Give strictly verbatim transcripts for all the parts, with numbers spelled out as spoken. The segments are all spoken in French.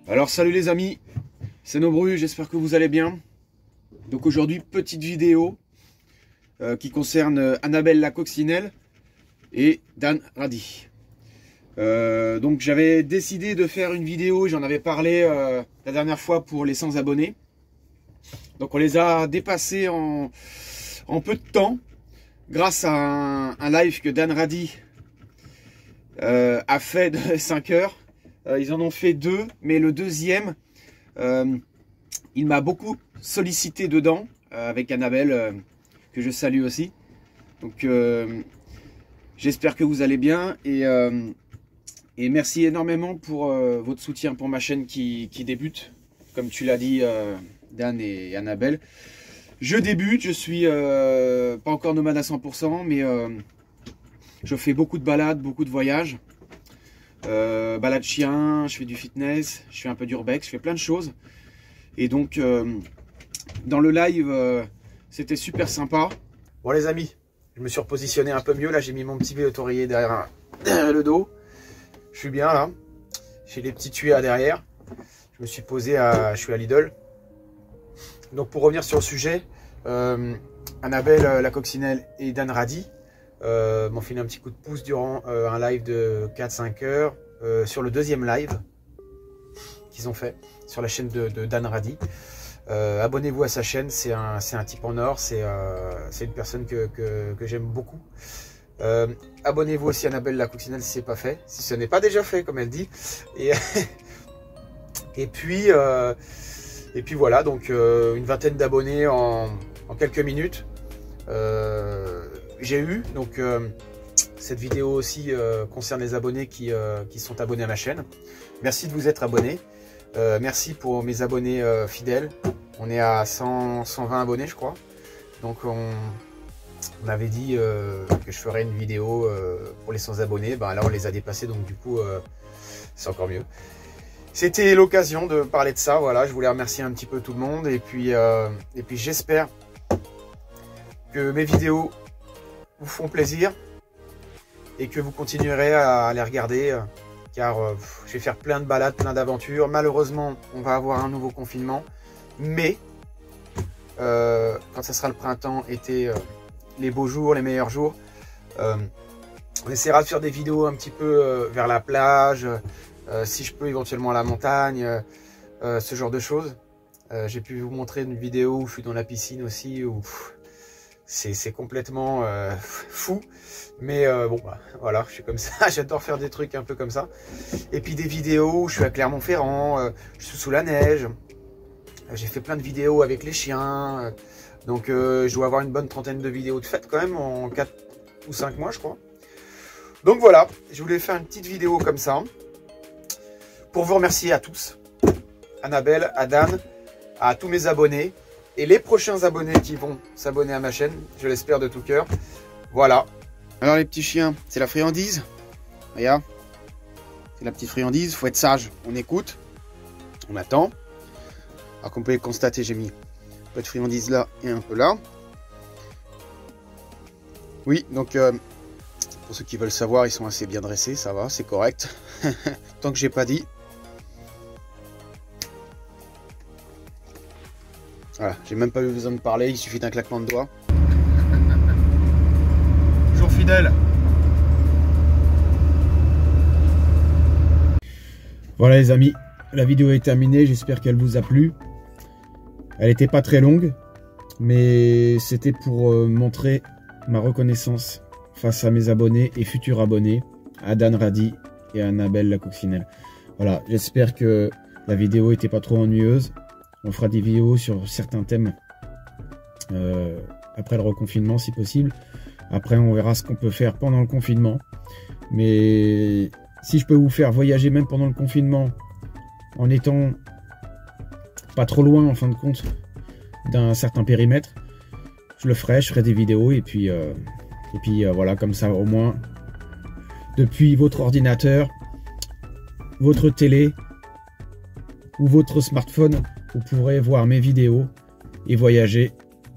Alors salut les amis, c'est Nobru, j'espère que vous allez bien. Donc aujourd'hui, petite vidéo euh, qui concerne Annabelle la coccinelle et Dan Radi. Euh, donc j'avais décidé de faire une vidéo, j'en avais parlé euh, la dernière fois pour les cent abonnés. Donc on les a dépassés en, en peu de temps grâce à un, un live que Dan Radi euh, a fait de cinq heures. Euh, ils en ont fait deux, mais le deuxième, euh, il m'a beaucoup sollicité dedans, euh, avec Annabelle, euh, que je salue aussi. Donc, euh, j'espère que vous allez bien, et, euh, et merci énormément pour euh, votre soutien pour ma chaîne qui, qui débute, comme tu l'as dit, euh, Dan et Annabelle. Je débute, je suis euh, pas encore nomade à cent pour cent, mais euh, je fais beaucoup de balades, beaucoup de voyages. Euh, balade chien, je fais du fitness, je fais un peu d'urbex, je fais plein de choses. Et donc, euh, dans le live, euh, c'était super sympa. Bon les amis, je me suis repositionné un peu mieux. Là, j'ai mis mon petit vélo-taurier derrière, derrière le dos. Je suis bien là. J'ai les petits tuyaux derrière. Je me suis posé à... Je suis à Lidl. Donc, pour revenir sur le sujet, euh, Annabelle la coccinelle et Dan Radi Euh, m'ont filé un petit coup de pouce durant euh, un live de quatre cinq heures euh, sur le deuxième live qu'ils ont fait sur la chaîne de, de Dan Radi. Euh, abonnez-vous à sa chaîne, c'est un, c'est un type en or, c'est euh, une personne que, que, que j'aime beaucoup. Euh, abonnez-vous aussi à Annabelle la coccinelle si ce n'est pas fait, si ce n'est pas déjà fait comme elle dit. Et, et, puis, euh, et puis voilà, donc euh, une vingtaine d'abonnés en, en quelques minutes. Euh, j'ai eu donc euh, cette vidéo aussi euh, concerne les abonnés qui, euh, qui sont abonnés à ma chaîne. Merci de vous être abonnés, euh, merci pour mes abonnés euh, fidèles. On est à cent, cent vingt abonnés je crois, donc on, on avait dit euh, que je ferais une vidéo euh, pour les cent abonnés. Ben là on les a dépassés, donc du coup euh, c'est encore mieux. C'était l'occasion de parler de ça, voilà, je voulais remercier un petit peu tout le monde, et puis, euh, et puis j'espère que mes vidéos vous font plaisir et que vous continuerez à les regarder, car euh, je vais faire plein de balades, plein d'aventures. Malheureusement, on va avoir un nouveau confinement, mais euh, quand ça sera le printemps, été, euh, les beaux jours, les meilleurs jours, euh, on essaiera de faire des vidéos un petit peu euh, vers la plage, euh, si je peux éventuellement à la montagne, euh, ce genre de choses. Euh, j'ai pu vous montrer une vidéo où je suis dans la piscine aussi, où c'est complètement euh, fou, mais euh, bon bah, voilà, je suis comme ça. J'adore faire des trucs un peu comme ça, et puis des vidéos où je suis à Clermont-Ferrand, euh, je suis sous la neige, j'ai fait plein de vidéos avec les chiens, euh, donc euh, je dois avoir une bonne trentaine de vidéos de faites quand même en quatre ou cinq mois je crois. Donc voilà, je voulais faire une petite vidéo comme ça pour vous remercier à tous, Annabelle, à Dan, à tous mes abonnés et les prochains abonnés qui vont s'abonner à ma chaîne, je l'espère de tout cœur. Voilà. Alors les petits chiens, c'est la friandise. Regarde, c'est la petite friandise. Faut être sage. On écoute, on attend. Alors comme vous pouvez le constater, j'ai mis un peu de friandise là et un peu là. Oui, donc euh, pour ceux qui veulent savoir, ils sont assez bien dressés, ça va, c'est correct. Tant que j'ai pas dit. Voilà, j'ai même pas eu besoin de parler, il suffit d'un claquement de doigts. Toujours fidèle. Voilà les amis, la vidéo est terminée, j'espère qu'elle vous a plu. Elle n'était pas très longue, mais c'était pour euh, montrer ma reconnaissance face à mes abonnés et futurs abonnés, à Dan Radi et à Annabelle la coccinelle. Voilà, j'espère que la vidéo n'était pas trop ennuyeuse. On fera des vidéos sur certains thèmes euh, après le reconfinement si possible. Après on verra ce qu'on peut faire pendant le confinement. Mais si je peux vous faire voyager même pendant le confinement en étant pas trop loin en fin de compte d'un certain périmètre, je le ferai, je ferai des vidéos et puis, euh, et puis euh, voilà, comme ça au moins depuis votre ordinateur, votre télé ou votre smartphone, vous pourrez voir mes vidéos et voyager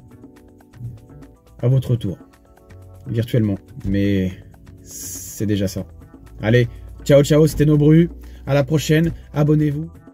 à votre tour, virtuellement. Mais c'est déjà ça. Allez, ciao ciao, c'était Nobru. À la prochaine, abonnez-vous.